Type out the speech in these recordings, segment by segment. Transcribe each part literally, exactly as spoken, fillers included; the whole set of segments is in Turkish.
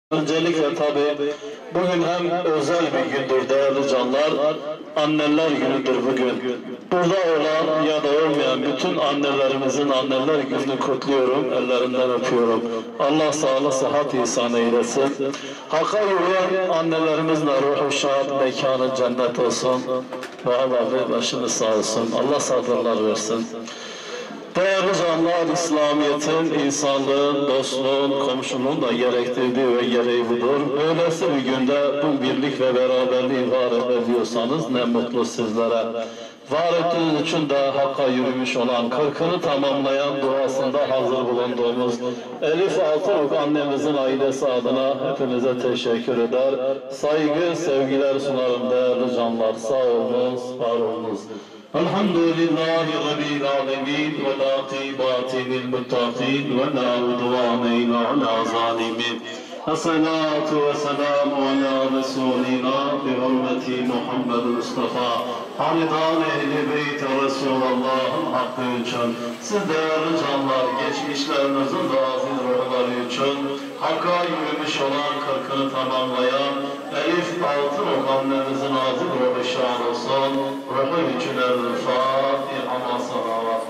Öncelikle tabi bugün hem özel bir gündür değerli canlar, anneler günüdür bugün. Burada olan ya da olmayan bütün annelerimizin anneler gününü kutluyorum, ellerinden öpüyorum. Allah sağlık, sıhhat ihsan eylesin. Hakka yürüyen annelerimizle ruhu şad, mekanı cennet olsun. Ve Allah başımız sağ olsun. Allah sabırlar versin. Değerli canlar, İslamiyet'in, insanlığın, dostluğun, komşuluğun da gerektirdiği ve gereği budur. Öylesi bir günde bu birlik ve beraberliği var ediyorsanız ne mutlu sizlere. Var ettiğiniz için de Hakk'a yürümüş olan, kırkını tamamlayan duasında hazır bulunduğumuz Elif Altınok annemizin ailesi adına hepinize teşekkür eder. Saygı, sevgiler sunarım değerli canlar. Sağ olunuz, var olunuz. Elhamdülillahi Rabbil alemin ve la kibati lil muttaqin ve la udvane illa ala zalimin. Esselatu ve selamu ala Resulina bi hürmeti Muhammed Mustafa. Hamidan ehli beyt Resulullah'ın hakkı için, siz değerli canlar, geçmişlerinizin de aziz ruhları için, Hakk'a yürümüş olan kırkını tamamlayan Elif Altınok annemizin aziz ruhu şad olsun, ruhu için el-Fatiha salavat.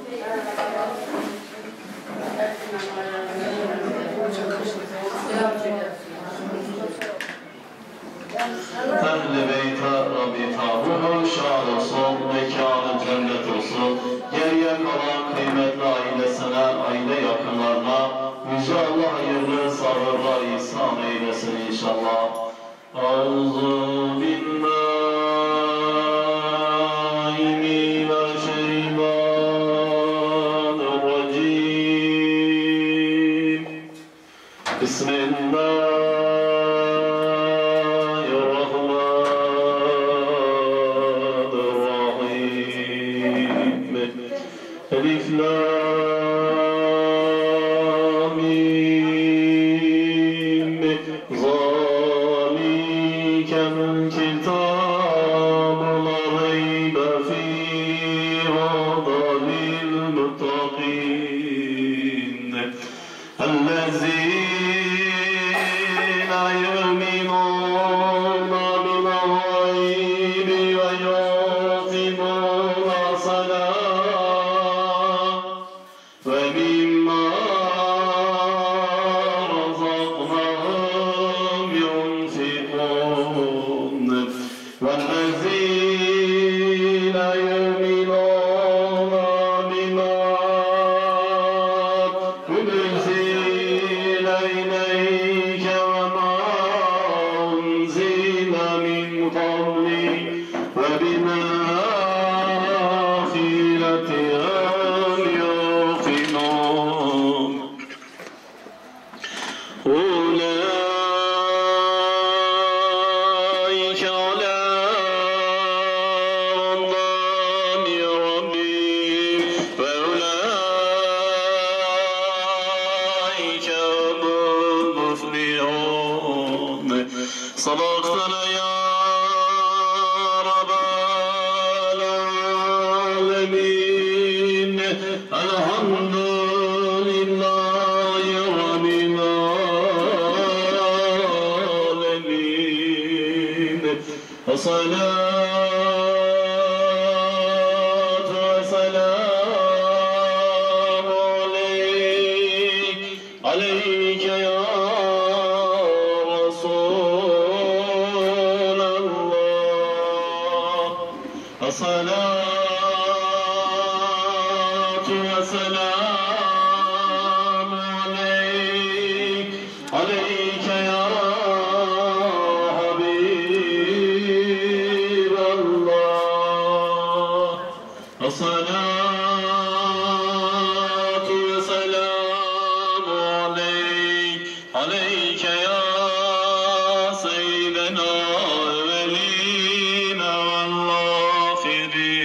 Ehl-i Beyt'e Rabbi ruhu şad olsun, mekanı cennet olsun, geriye kalan kıymetli ailesine, aile yakınlarına Yüce Allah hayırlı sabırlar ihsan eylesin inşallah. Auzu billahi mineşşeytanirracim. Bismillah. Elif lam mim zalikel kitabu la reybe fihi hudalil muttaqin ellezîne yu'minûne bil gaybi ve yuqimûne salâh وَمِمَّا رَزَقْنَاهُمْ يُنْفِقُونَ وَالَّذِينَ يُؤْمِنُونَ بِمَا أُنزِلَ إِلَيْكَ وَمَا أُنزِلَ مِنْ قَبْلِكَ وَبِالْآخِرَةِ أولئك على رضوان ربهم وأولئك هم المفلحون. صدقتنا يا رب العالمين. الحمد لله رب العالمين. والصلاة والسلام عليك عليك يا رسول الله. الصلاة والسلام عليك عليك يا الصلاة والسلام عليك عليك يا سيدنا الأولين والآخرين.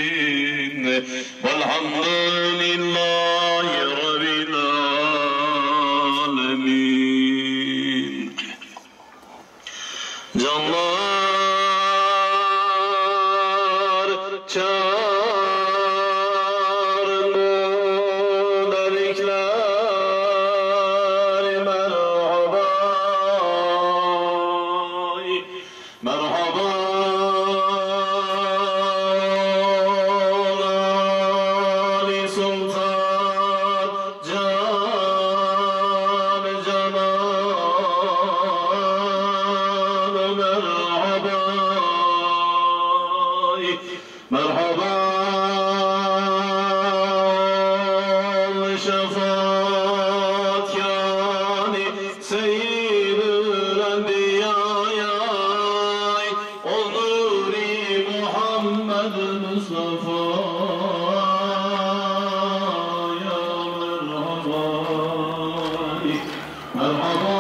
şefaat yani seyyidül enbiyaya o nuri Muhammed Mustafa ya merhaba merhaba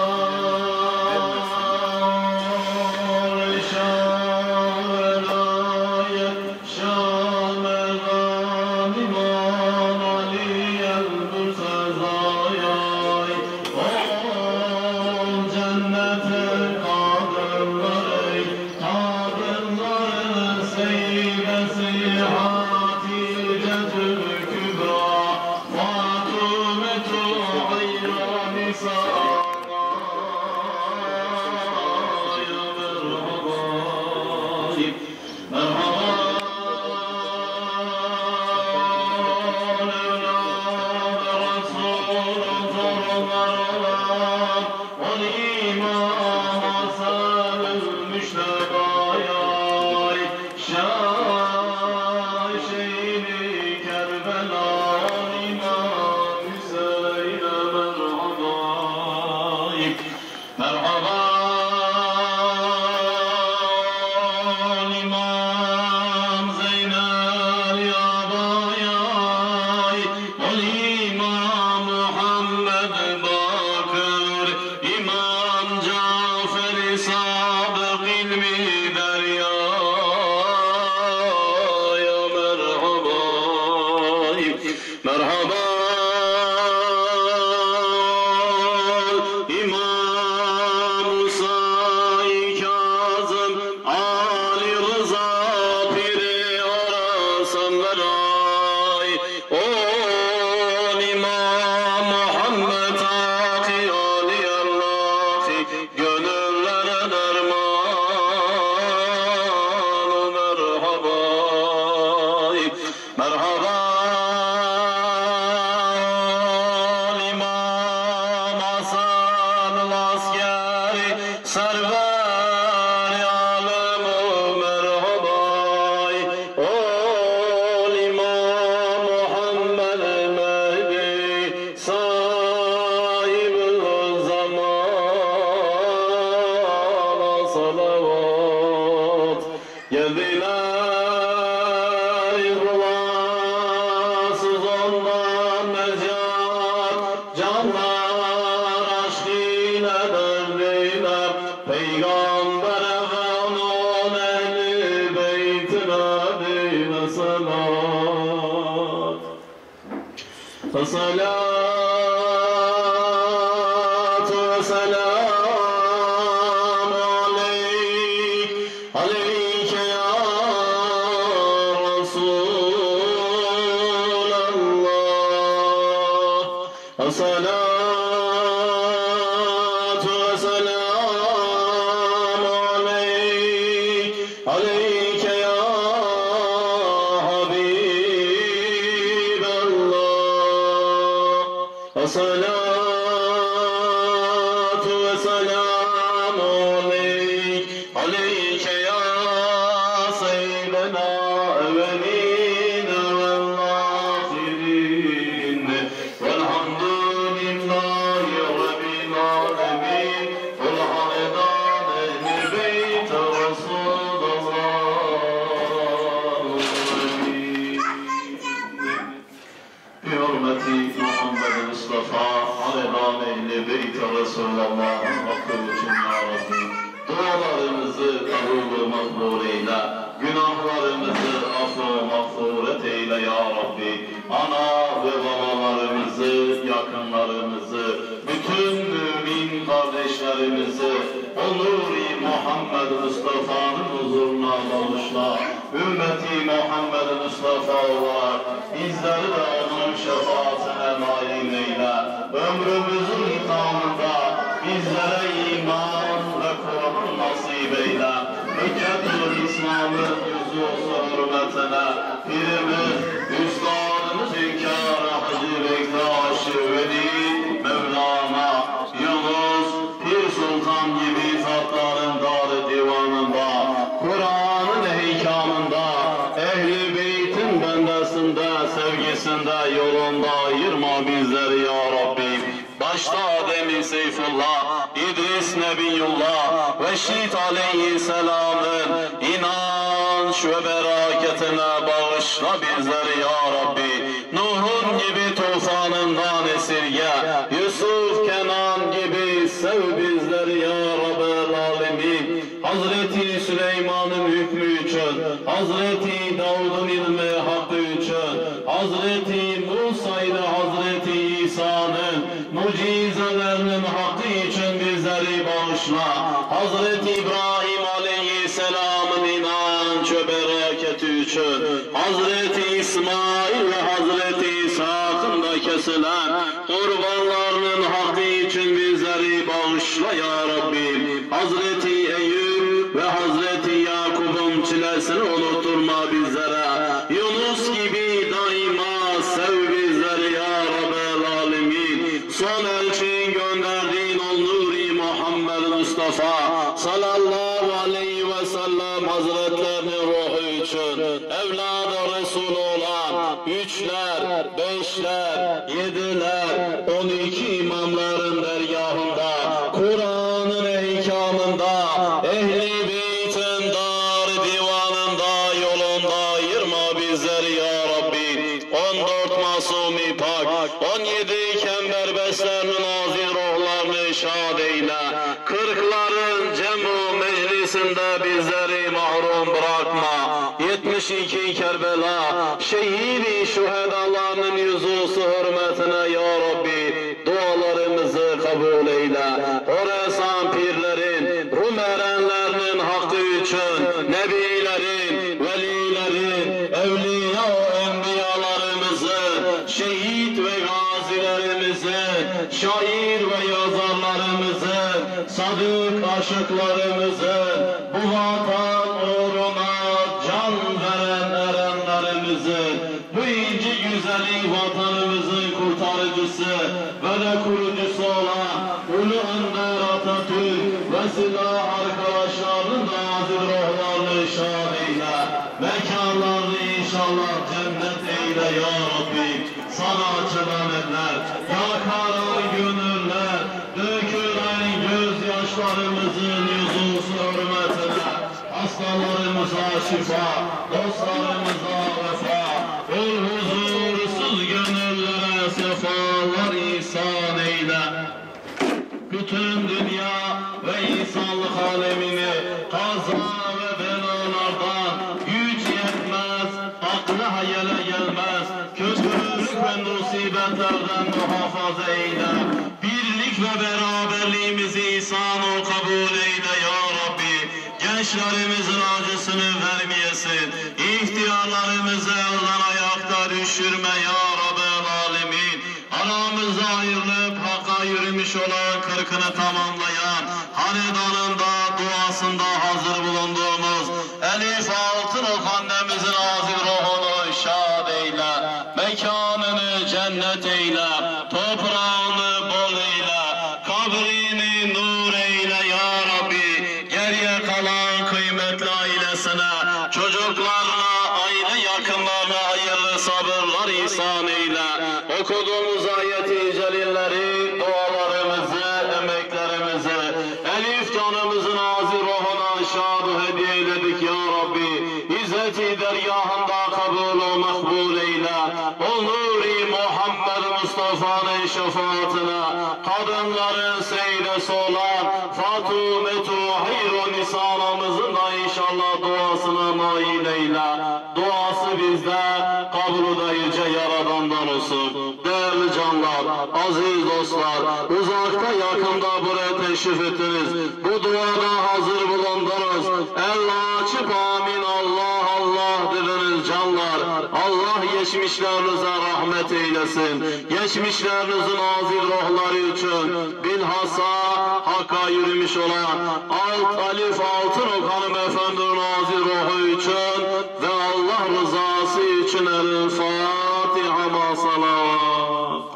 الصلاة والسلام عليك عليك يا رسول الله الصلاة والسلام عليك عليك يا الصلاة والسلام عليك عليك يا سيدنا أولين والآخرين والحمد لله رب العالمين والحمدان أهل بيت رسول الله بحرمة محمد Mustafa Aleyhan Ehl-i Beyt Resulullah'ın hakkı için ya Rabbi dualarımızı kabul makbul eyle, günahlarımızı affı mağfiret eyle ya Rabbi. Ana ve babalarımızı, yakınlarımızı, bütün mümin kardeşlerimizi o Nuri Muhammed Mustafa'nın huzuruna bağışla. Ümmeti Muhammed Mustafa olarak bizleri de onun şefaatine nail eyle. Ömrümüzün hitamında bizlere iman ve Kur'an nasip eyle. Hüccetül İslam'ı yüzü olsun hürmetine birimiz, üstadımız Hünkâr-ı Hacı Bektaş-ı Veli Mevlana Yunus Pir Sultan gibi zatların dar-ı divanında, Kur'an'ın heykamında, Ehl-i Beyt'in bendesinde, sevgisinde, yolunda ayırma unutma bizleri ya Rabbi. Başta Adem-i Seyfullah, İdris Nebiyullah ve Şit Aleyhisselam'ın inanç ve bereketine bağışla bizleri ya Rabbi. Nuh'un gibi tufanından esirge, Yusuf, Kenan gibi sev bizleri ya Rabbel Alemin. Hazreti Süleyman'ın hükmü için, Hazreti Davud'un ilmi hakkı için, Hazreti Musa ile Hazreti İsa'nın mucizelerinin hakkı için bizleri bağışla. Hazreti İbrahim Aleyhisselam'ın inanç ve bereketi için, Hazreti İsmail ve Hazreti İshak'ın da kesilen kurbanlarının hakkı için bizleri bağışla ya Rabbi. Hazreti Eyüp ve Hazreti Yakup'un çilesini unutturma bizlere. Yunus gibi daima sev bizleri ya Rabbel Alemin. Son elçin gönderdiğin ol Nuri Muhammed Mustafa sallallahu aleyhi ve sellem Hazretlerinin ruhu için evladı Resul olan üçler, beşler, yediler, on iki imamların dergahında, Kur'an'ın eykamında, ehli beytin dar divanında, yolunda ayırma bizleri ya Rabbi. On dört masumi pak, on yedi kember beslerinin nazir ruhlarını şad eyle. Kırkların cemu meclisinde bizleri mahrum bırakma. Yetmiş iki Kerbela şehidi şühedalarının yüzüsü hürmetine ya Rabbi dualarımızı kabul eyle. Horasan pirlerin, Rum erenlerinin hakkı için, nebilerin, velilerin, evliya ve enbiyalarımızın, şehit ve gazilerimizin, şair ve yazarlarımızın, sadık aşıklarımızın, bu vatan uğruna can veren erenlerimizin, bu inci güzeli vatanımızın kurtarıcısı ve de kurucusu olan Ulu Önder Atatürk ve silah arkadaşlarının da azil ruhlarını şad eyle. Mekanlarını inşallah cennet eyle ya Rabbi. Sana açılan eller, yakaran gönüller, dökülen gözyaşlarımızın yüzüsü hürmetine, hastalarımıza şifa, dostlarımıza vefa, ol huzursuz gönüllere sefalar ihsan eyle. Bütün dünya ve insanlık alemini kaza ve belalardan güç yetmez, akla hayale gelmez, kötülük ve musibetlerden muhafaza eyle. Birlik ve beraberliğimizi ihsan-ı kabul eyle ya Rabbi. Gençlerimizin acısını vermeyesin, ihtiyarlarımızı elden ayakta düşürme ya Rabbel Alemin. Aramızda ayrılıp Hak'a yürümüş olan kırkını tamamlayan, hanedanında, duasında hazır bulunduğumuz Elif Altınok annemizin azil ruhunu şad eyle, mekanını cennet eyle, toprağını bol eyle, kabrini nur eyle ya Rabbi. Geriye kalan kıymetli ailesine, çocuklarına, aile yakınlarına hayırlı sabırlar ihsan eyle. Okuduğumuz ayet-i celilleri, dualarımızı, emeklerimizi, Elif canımızın azir ruhuna şad hediye eyledik ya Rabbi. İzzet-i dergahında kabul o makbul eyle. O Nuri Muhammed Mustafa'nın şefaatine, kadınların seydesi olan Fatumetu Hayru Nisanamızın da inşallah duasına nail eyle. Duası bizde, kabulü da yüce Yaradan'dan olsun. Değerli canlar, aziz dostlar, uzakta yakında buraya teşrif ettiniz. Bu duada hazır bulundunuz. El açıp amin Allah Allah dediniz canlar. Allah geçmişlerinize rahmet eylesin. Geçmişlerinizin azil ruhları için bilhassa Hak'a yürümüş olan Alt Alif Altınok hanımefendinin azil ruhu için ve Allah rızası için El Fatiha ma salavat.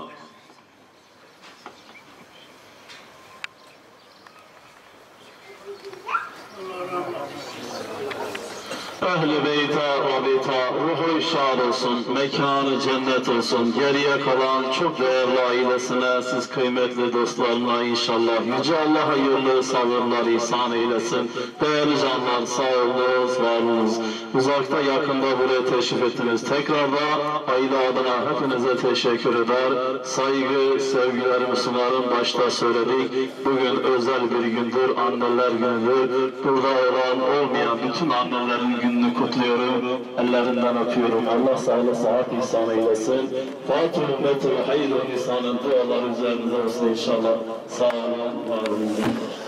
Ehl-i Beyt'e, Rabit'e ruhu şad olsun, mekanı cennet olsun. Geriye kalan çok değerli ailesine, siz kıymetli dostlarına inşallah Yüce Allah hayırlı sabırlar ihsan eylesin. Değerli canlar, sağ olunuz, var olunuz. Uzakta yakında buraya teşrif ettiniz. Tekrar da aile adına hepinize teşekkür eder. Saygı, sevgilerimi sunarım. Başta söyledik. Bugün özel bir gündür, anneler günüdür. Burada olan, olmayan bütün annelerin gününü kutluyorum. Ellerinden öpüyorum. Allah sağlık, sıhhat ihsan eylesin. Fatih ümmetül hayırlı insanın duaları üzerinize olsun inşallah. Sağ olun, var olun.